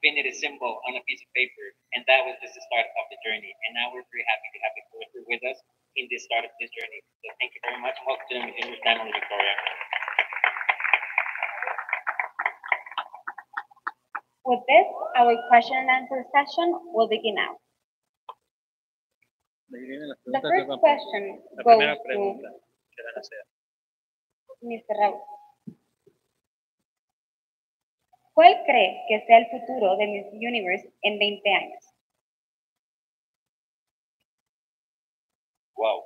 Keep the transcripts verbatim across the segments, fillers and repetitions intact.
painted a symbol on a piece of paper, and that was just the start of the journey. And now we're very happy to have Victoria with us in this start of this journey. So thank you very much. Welcome to the Miss Universe family, Victoria. With this, our question and answer session will begin now. The first question goes to mister Raúl. ¿Cuál cree que sea el futuro de Miss Universe en veinte años? Wow.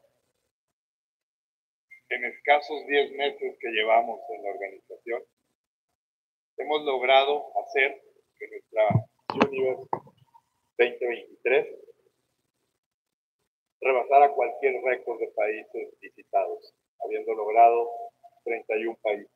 En escasos diez meses que llevamos en la organización, hemos logrado hacer que nuestra Universe veinte veintitrés rebasara cualquier récord de países visitados, habiendo logrado treinta y uno países.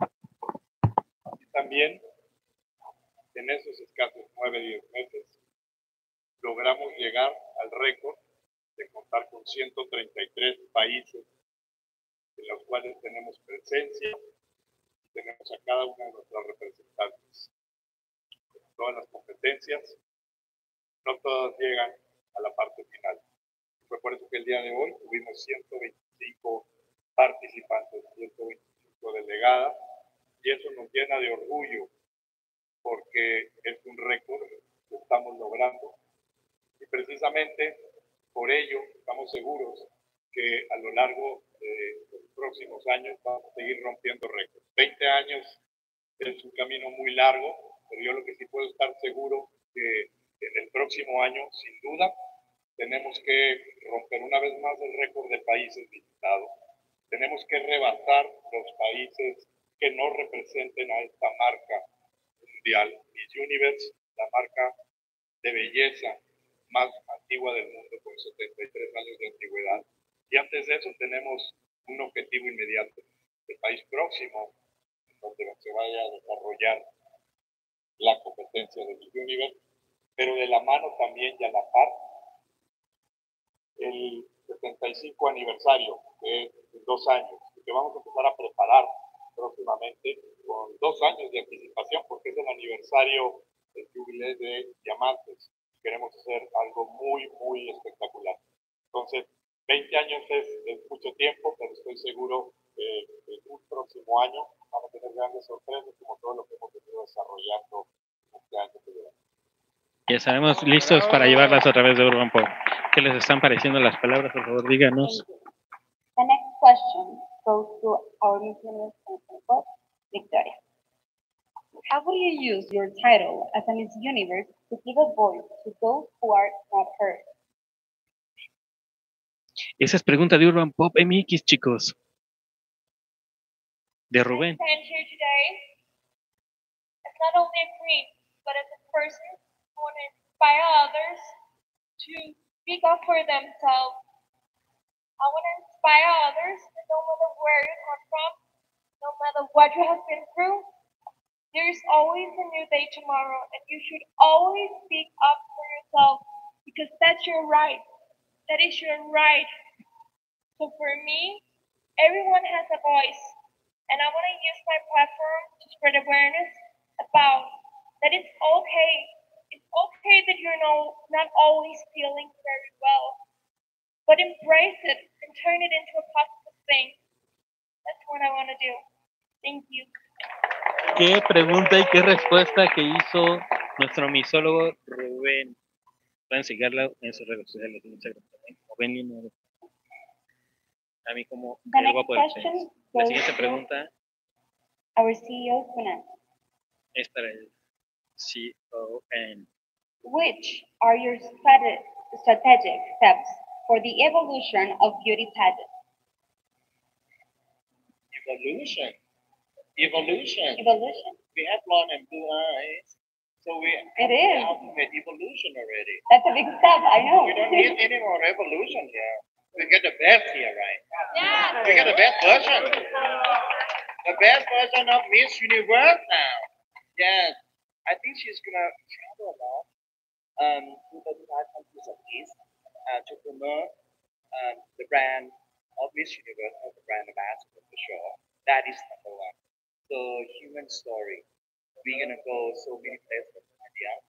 Y también, en esos escasos nueve diez meses, logramos llegar al récord de contar con ciento treinta y tres países en los cuales tenemos presencia y tenemos a cada una de nuestras representantes. Todas las competencias, no todas llegan a la parte final. Fue por eso que el día de hoy tuvimos ciento veinticinco participantes, ciento veinticinco delegadas, y eso nos llena de orgullo porque es un récord que estamos logrando. Y precisamente por ello estamos seguros que a lo largo de los próximos años vamos a seguir rompiendo récords. veinte años es un camino muy largo, pero yo lo que sí puedo estar seguro que en el próximo año, sin duda, tenemos que romper una vez más el récord de países visitados. Tenemos que rebasar los países que no representen a esta marca mundial. Miss Universe, la marca de belleza más antigua del mundo, con setenta y tres años de antigüedad. Y antes de eso tenemos un objetivo inmediato, el país próximo, donde se vaya a desarrollar la competencia de Miss Universe, pero de la mano también y a la par, el setenta y cinco aniversario, que es en dos años, que vamos a empezar a preparar próximamente con dos años de anticipación, porque es el aniversario del jubileo de diamantes. Queremos hacer algo muy, muy espectacular. Entonces, veinte años es, es mucho tiempo, pero estoy seguro que en un próximo año vamos a tener grandes sorpresas, como todo lo que hemos venido desarrollando este año que lleva. Ya sabemos, listos para llevarlas a través de Urban Pop. ¿Qué les están pareciendo las palabras? Por favor, díganos. The next question goes to our Miss Universe Victoria. How will you use your title as a Miss Universe to give a voice to those who are not heard? Esa es pregunta de Urban Pop M X, chicos. De Rubén. I stand here today as not only a queen, but as a person who want to inspire others to speak up for themselves. I want to inspire others that no matter where you come from, no matter what you have been through, there is always a new day tomorrow, and you should always speak up for yourself because that's your right. That is your right. So for me, everyone has a voice, and I want to use my platform to spread awareness about that it's okay. It's okay that you're no, not always feeling very well, but embrace it and turn it into a positive thing. That's what I want to do. Thank you. Qué pregunta y qué respuesta que hizo nuestro misólogo Rubén. Pueden seguirla en sus redes sociales. Muchas gracias. Rubén, a mí como el guapo del tenis. La siguiente pregunta. Our C E O, Kunan. Es para el C O N. Which are your strate strategic steps for the evolution of beauty pageants? Evolution. Evolution. Evolution. We have blonde and blue eyes. So we It is. have ultimate evolution already. That's a big step, I know. We don't need any more evolution here. We get the best here, right? Yeah. We get the best version. The best version of Miss Universe now. Yes. I think she's gonna travel a lot um, to thirty-five countries at least uh, to promote um, the brand of Miss Universe as a brand ambassador for sure. That is number one. So human story. We're gonna go so many places in India.